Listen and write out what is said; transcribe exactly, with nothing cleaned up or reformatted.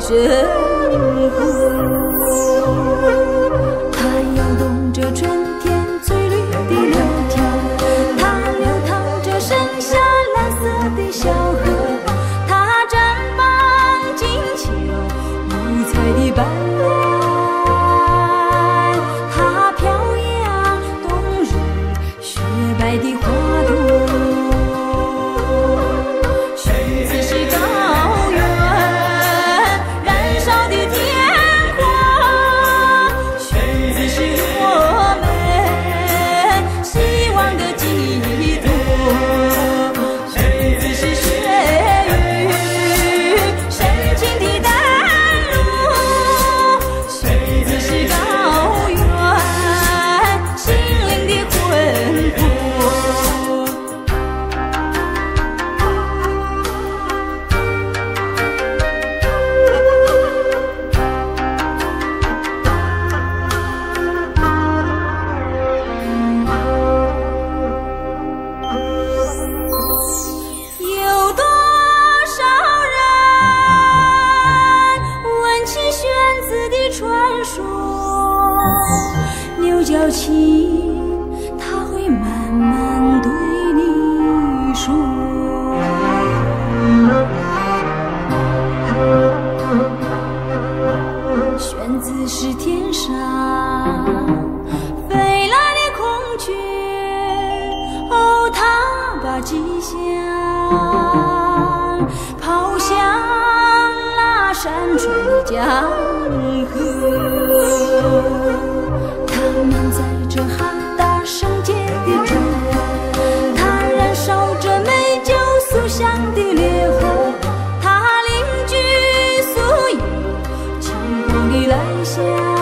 生活。它摇动着春天翠绿的柳条，它流淌着盛夏蓝色的小河，它绽放金秋五彩的斑斓。 白的花朵，裙子是高原燃烧的天空，裙子是我们希望的寄托，裙子是雪域深情的淡露，裙子是高原心灵的魂魄。 牛角琴，它会慢慢对你说。弦子是天上飞来的孔雀，哦，它把吉祥抛向那山川的江河。 他们在这喊大圣洁的祝福，它燃烧着美酒素香的烈火，它凝聚所有轻狂的来香。